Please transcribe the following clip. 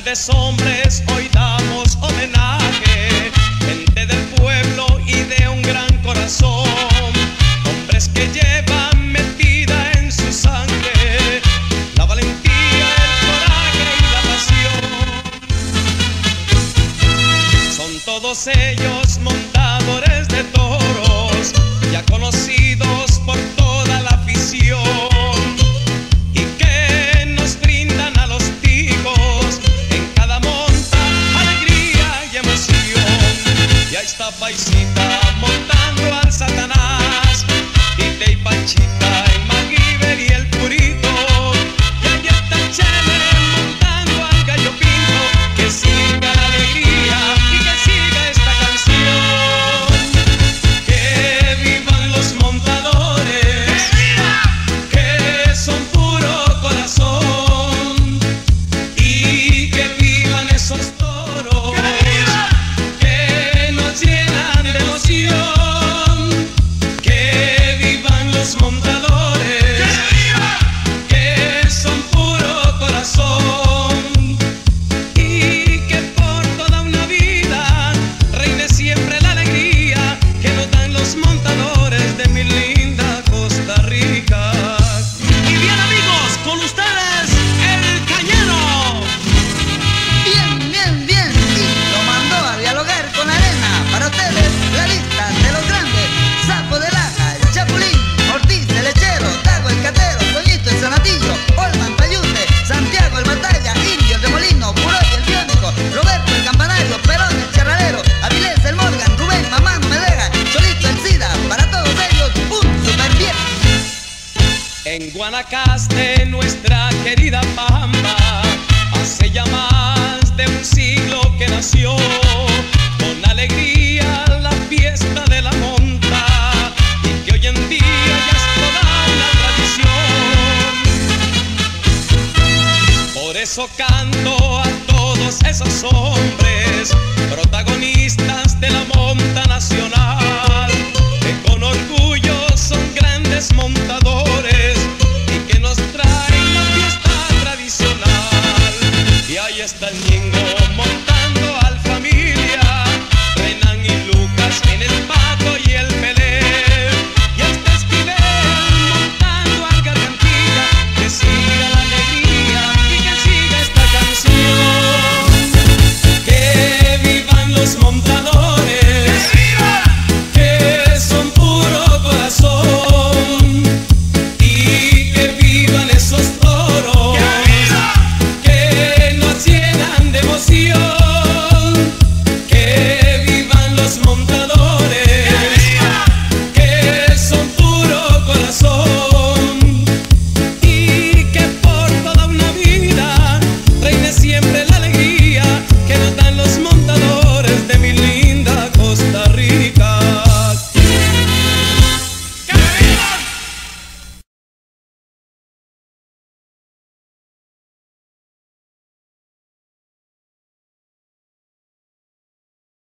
grandes hombres hoy damos homenaje, gente del pueblo y de un gran corazón, hombres que llevan metida en su sangre la valentía, el coraje y la pasión. Son todos ellos montadores de toros, ya conocidos por toda la afición, y que nos brindan a los ticos en cada monta alegría y emoción. Y ahí está Paisita montando al Satanás, Tite y Panchita en MacGyver y el Purito, y ahí está Chele montando al Gallo Pinto. Que siga la alegría y que siga esta canción. Que vivan los montadores, que son puro corazón, y que vivan esos toros que nos llenan de emoción. Que vivan los montadores, que son puro corazón, y que por toda una vida reine siempre la alegría que nos dan los montadores de mi linda Costa Rica. Y bien, amigos, con ustedes el Cañero. Bien, bien, bien, sí, lo mandó a dialogar con arena. Para ustedes, la lista de los grandes: Sapo de Laja, el Chapulín, Ortiz, el Lechero, Tago, el Catero, Toñito, el Zanatillo, Olman, Payute, Santiago, el Batalla, Indio, el Remolino, Buroy, el Biónico, Roberto, el Campanario, Perón, el Charralero, Avilés, el Morgan, Rubén, Mamá, no me deja, Cholito, el Sida. Para todos ellos, un super bien. En Guanacaste, nuestra querida Pampa, hace ya más de un siglo que nació, con alegría la fiesta de la monta, y que hoy en día ya es toda una tradición. Por eso canto a todos esos hombres, protagonistas de la monta nacional.